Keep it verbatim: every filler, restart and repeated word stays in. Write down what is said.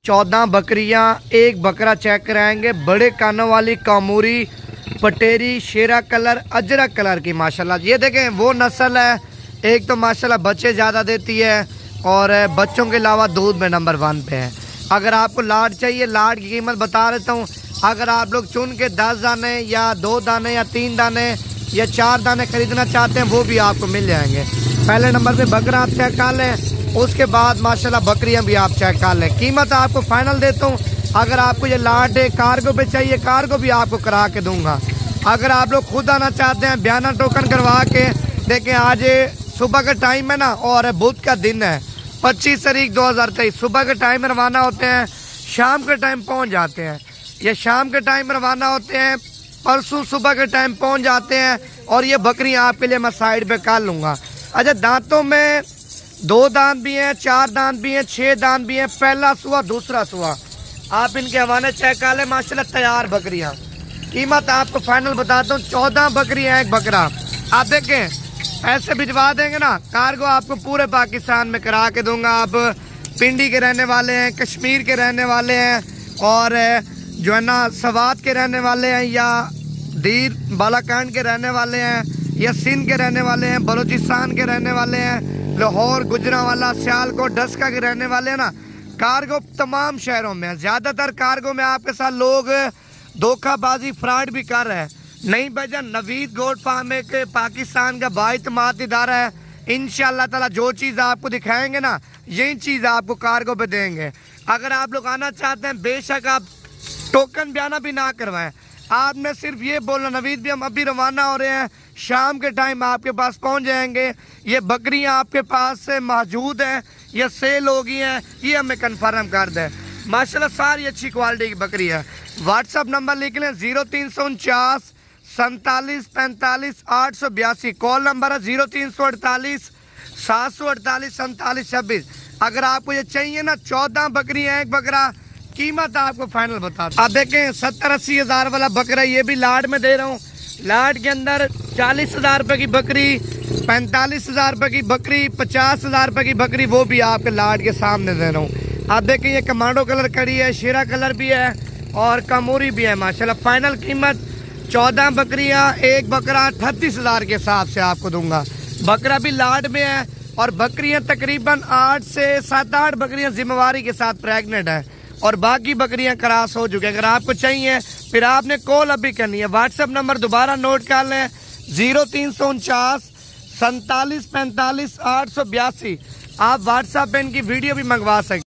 चौदह बकरियां, एक बकरा चेक कराएंगे। बड़े कानों वाली कामूरी पटेरी शेरा कलर अजरा कलर की माशाल्लाह। ये देखें वो नस्ल है, एक तो माशाल्लाह बच्चे ज़्यादा देती है और बच्चों के अलावा दूध में नंबर वन पे है। अगर आपको लाड चाहिए, लाड की कीमत बता देता हूँ। अगर आप लोग चुन के दस दाने या दो दाने या तीन दाने या चार दाने खरीदना चाहते हैं वो भी आपको मिल जाएंगे। पहले नंबर पे बकरा आप चेक कर लें, उसके बाद माशाल्लाह बकरियां भी आप चेक कर लें। कीमत आपको फाइनल देता हूँ। अगर आपको ये लाड कार्गो पे चाहिए, कार्गो भी आपको करा के दूंगा। अगर आप लोग खुद आना चाहते हैं, बयाना टोकन करवा के देखें। आज सुबह का टाइम है ना और बुध का दिन है, पच्चीस तारीख दो हजार तेईस। सुबह के टाइम रवाना होते हैं, शाम के टाइम पहुंच जाते हैं। ये शाम के टाइम रवाना होते हैं, परसों सुबह के टाइम पहुंच जाते हैं। और ये बकरियां आपके लिए मैं साइड पे कर लूंगा। अच्छा, दांतों में दो दांत भी हैं, चार दांत भी हैं, छह दांत भी हैं। पहला सुआ, दूसरा सुआ, आप इनके हवाले चेक कर लें। माशाल्लाह तैयार बकरियां। कीमत आपको फाइनल बताता हूँ, चौदह बकरियां एक बकरा। आप देखें, पैसे भिजवा देंगे ना, कार्गो आपको पूरे पाकिस्तान में करा के दूंगा। आप पिंडी के रहने वाले हैं, कश्मीर के रहने वाले हैं और जो है ना सवात के रहने वाले हैं, या दीर बालाकांड के रहने वाले हैं, या सिंध के रहने वाले हैं, बलूचिस्तान के रहने वाले हैं, लाहौर, गुजरांवाला, सियालकोट, डस्का के रहने वाले हैं ना, कार्गो तमाम शहरों में है। ज़्यादातर कार्गो में आपके साथ लोग धोखाबाजी फ्रॉड भी कर रहे हैं। नहीं भैया, नवीद गोट फार्म एक पाकिस्तान का बाइतमाद इदारा है। इंशाअल्लाह ताला जो चीज़ आपको दिखाएंगे ना, यही चीज़ आपको कार्गो पे देंगे। अगर आप लोग आना चाहते हैं, बेशक आप टोकन बयाना भी ना करवाएं। आपने सिर्फ ये बोलना, नवीद भी हम अभी रवाना हो रहे हैं, शाम के टाइम आपके पास पहुंच जाएंगे। ये बकरियां आपके पास से मौजूद हैं या सेल हो गई हैं, ये हमें कंफर्म कर दें। माशाल्लाह सारी अच्छी क्वालिटी की बकरी है। व्हाट्सअप नंबर लिख लें, जीरो तीन सौ उनचास सैंतालीस पैंतालीस आठ सौ बयासी। कॉल नंबर है जीरो तीन सौ अड़तालीस सात सौ अड़तालीस सैंतालीस छब्बीस। अगर आपको ये चाहिए ना, चौदह बकरी है एक बकरा, कीमत आपको फाइनल बता दूं। आप देखें, सत्तर अस्सी हजार वाला बकरा ये भी लाड में दे रहा हूँ। लाड के अंदर चालीस हजार रुपए की बकरी, पैंतालीस हजार रुपए की बकरी, पचास हजार रुपए की बकरी, वो भी आपके लाड के सामने दे रहा हूँ। आप देखें, ये कमांडो कलर कड़ी है, शेरा कलर भी है और कामूरी भी है माशाल्लाह। फाइनल कीमत चौदह बकरियां एक बकरा अठतीस हजार के हिसाब से आपको दूंगा। बकरा भी लाड में है और बकरियां तकरीबन आठ से सात आठ बकरियां जिम्मेवारी के साथ प्रेग्नेंट है और बाकी बकरियां क्रॉस हो चुकी है। अगर आपको चाहिए फिर आपने कॉल अभी करनी है। व्हाट्सएप नंबर दोबारा नोट कर लें, जीरो तीन सौ उनचास सैंतालीस पैंतालीस आठ सौ बयासी। आप व्हाट्सएप पे इनकी वीडियो भी मंगवा सकते।